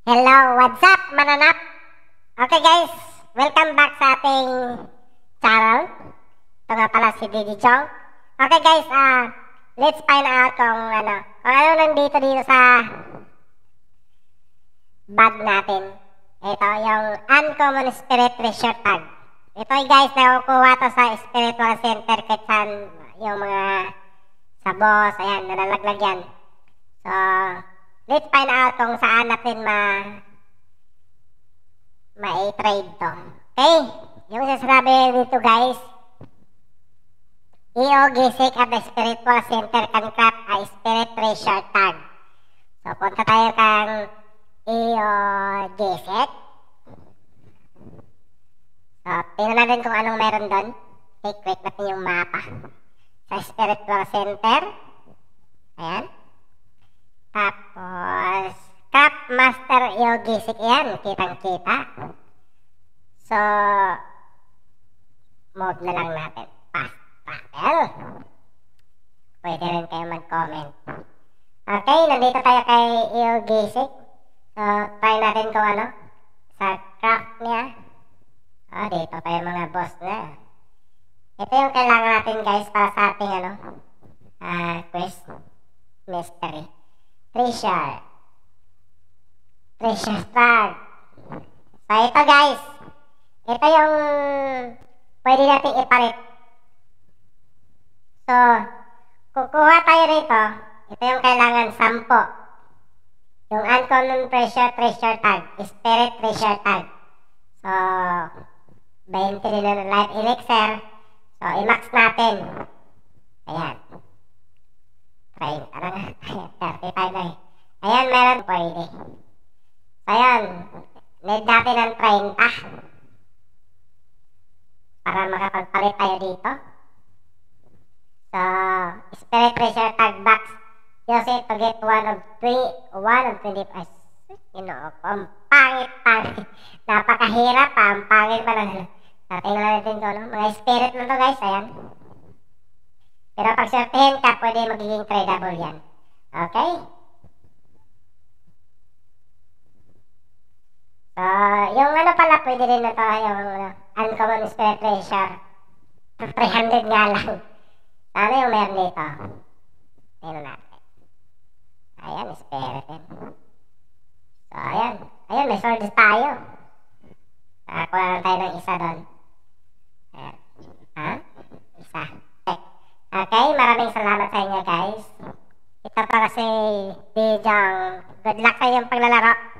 Hello, what's up, mananap? Okay guys, welcome back sa ating channel. Ito nga pala si Didi Chong. Okay guys, let's find out kung ano nandito sa bag natin. Ito yung Uncommon Spirit Treasure Tag. Ito guys, nakukuha to sa Spiritual Center kitsan yung mga sabos, ayan, nalalaglag yan. So, let's find out kung saan natin ma-trade to. Okay? Yung sasabi dito guys, EO Gisik at the Spiritual Center can craft a Spirit Treasure Tag. So, punta tayo kang EO Gisik. So, tingnan natin kung anong meron doon. Okay, click natin yung mapa. Sa Spiritual Center. Ayan. Tapos, Craft Master Yogisik yan. Kitang-kita. So, move na lang natin. Fast travel. Pwede rin kayo mag-comment. Okay, nandito tayo kay Yogisik. So, try natin kung ano. Sa craft niya. Dito tayo mga boss na. Ito yung kailangan natin guys para sa ating quest. Mystery. Treasure tag. So ito guys, ito yung pwede natin ipalit. So kukuha tayo rito. Ito yung kailangan 10. Yung Uncommon Treasure Tag, Spirit Treasure Tag. So 20 din na life elixir. So i-max natin. Ayan, 35 na eh. Ayan, meron pwede. So, ayan. Need natin ng 30. Para makapagpalit tayo dito. So, Spirit Treasure Tag Box. Use it to get one of 25. Ang pangit. Napakahirap pa. Ang pangit pa na. Tingnan natin ito, no? Mga spirit na to guys. Ayan. Pero pag sortihin ka, pwede magiging tradable yan. Okay? So, yung pala, pwede rin na to, yung Uncommon Spirit Treasure. 300 nga lang. Ano yung meron dito? Tingnan natin. Ayan, spirit din. So, ayan. Ayan, may swords tayo. Nakakuha lang tayo ng isa doon. Ayan. Isa. Okay, maraming salamat sa inyo guys. Ito pa kasi Dijong. Good luck sa iyong paglalaro.